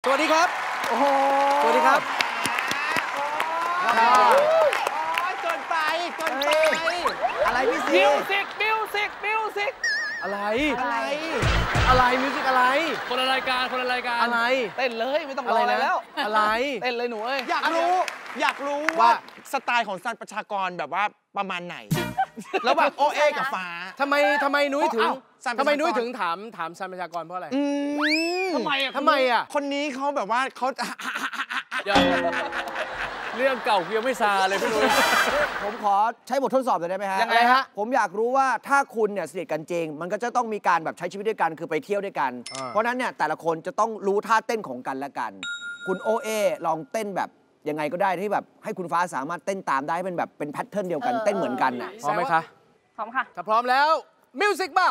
วัสดีครับโอ้โหสวัสดีครับจนไปอะไรพี่ซีมิวสิกอะไรมิวสิกอะไรคนละรายการอะไรเต้นเลยไม่ต้องรออะไรแล้วอะไรเต้นเลยหนูเอ้ยอยากรู้ว่าสไตล์ของซันประชากรแบบว่าประมาณไหนแล้วแบบโอเอกับฟ้าทำไมนุ้ยถึงถามซันประชากรเพราะอะไรทำไมอ่ะคนนี้เขาแบบว่าเขาเรื่องเก่ายังไม่ซาเลยพี่นุ้ยผมขอใช้บททดสอบหน่อยได้ไหมฮะยังไงฮะผมอยากรู้ว่าถ้าคุณเนี่ยสนิทกันจริงมันก็จะต้องมีการแบบใช้ชีวิตด้วยกันคือไปเที่ยวด้วยกันเพราะนั้นเนี่ยแต่ละคนจะต้องรู้ท่าเต้นของกันและกันคุณโอเอลองเต้นแบบยังไงก็ได้ที่แบบให้คุณฟ้าสามารถเต้นตามได้เป็นแบบเป็นแพทเทิร์นเดียวกันเต้นเหมือนกันน่ะพร้อมไหมคะพร้อมค่ะถ้าพร้อมแล้วมิวสิกมา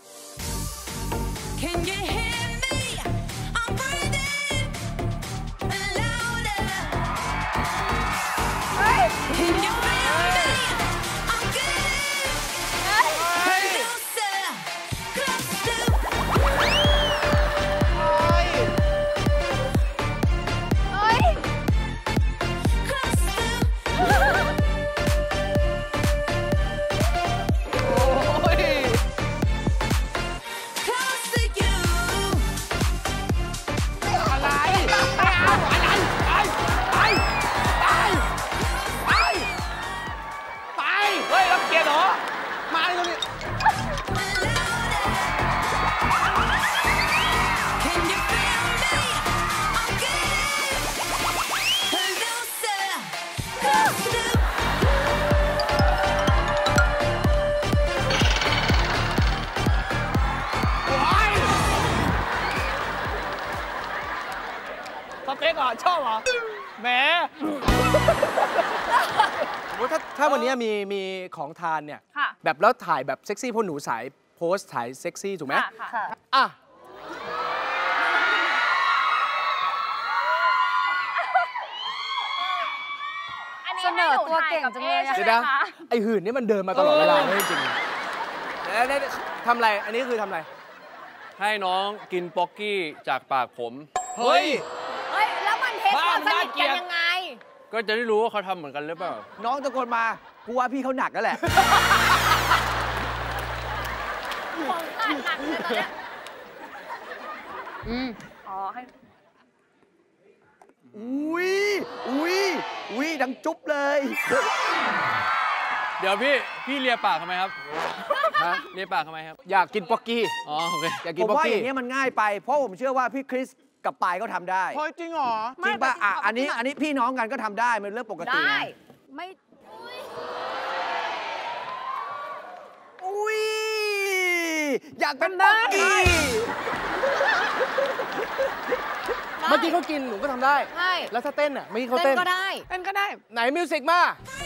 ชอบเหรอแหมถ้าวันนี้มีของทานเนี่ยแบบแล้วถ่ายแบบเซ็กซี่เพราะหนูสายโพสถ่ายเซ็กซี่ถูกไหมค่ะอ่ะเสนอตัวเก่งจังเลยเดี๋ยวนะไอหื่นนี่มันเดินมาตลอดเวลาไม่จริงทำอะไรอันนี้คือทำอะไรให้น้องกินป๊อกกี้จากปากผมเฮ้ยแล้วมันเทสความสนิทกันยังไงก็จะได้รู้ว่าเขาทำเหมือนกันหรือเปล่าน้องตะโกนมากูว่าพี่เขาหนักแล้วแหละของขาดหนักเลยตอนเนี้ยอ๋อให้อุ้ยดังจุ๊บเลยเดี๋ยวพี่เลียปากทำไมครับเลียปากทำไมครับอยากกินป๊อกกี้อ๋อโอเคอยากกินป๊อกกี้ผมว่าอย่างนี้มันง่ายไปเพราะผมเชื่อว่าพี่คริสกับปายก็ทำได้เฮ้ยจริงเหรอจริงป่ะอันนี้พี่น้องกันก็ทำได้มันเรื่องปกติได้ไม่อุ้ยอยากเป็นป๊อกกี้เมื่อกี้เขากินหนูก็ทำได้แล้วถ้าเต้นอ่ะเมื่อกี้เขาเต้นก็ได้ไหนมิวสิกมา